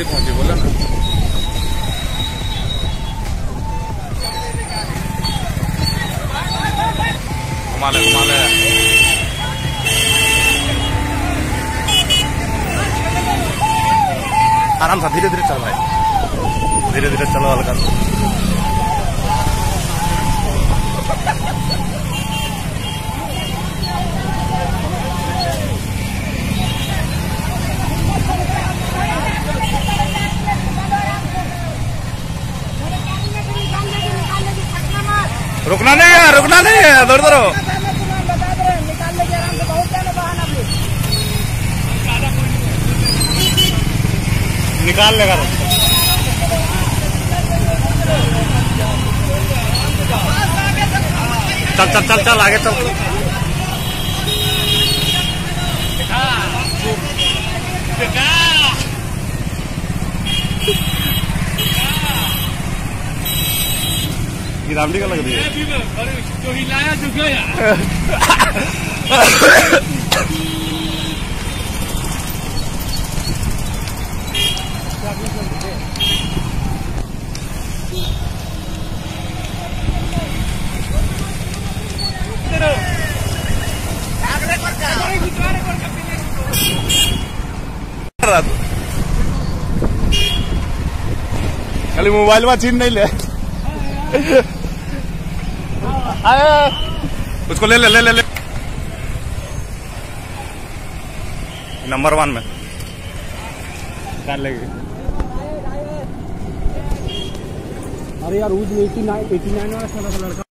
जल्दी पहुंचे, बोला ना। घुमा ले आराम से, धीरे धीरे चल भाई, धीरे धीरे चलो हल्का। रुकना नहीं है, रुकना नहीं है, दौड़ दौड़ो। निकाल लेगा चल चल चल चल आगे चल। गिरावटी का लग रही है, जो हिलाया जो गया। खाली मोबाइल में छीन नहीं ले, उसको ले ले ले ले ले। नंबर 1 में निकाल लेगी। अरे यार 89 वाला लड़का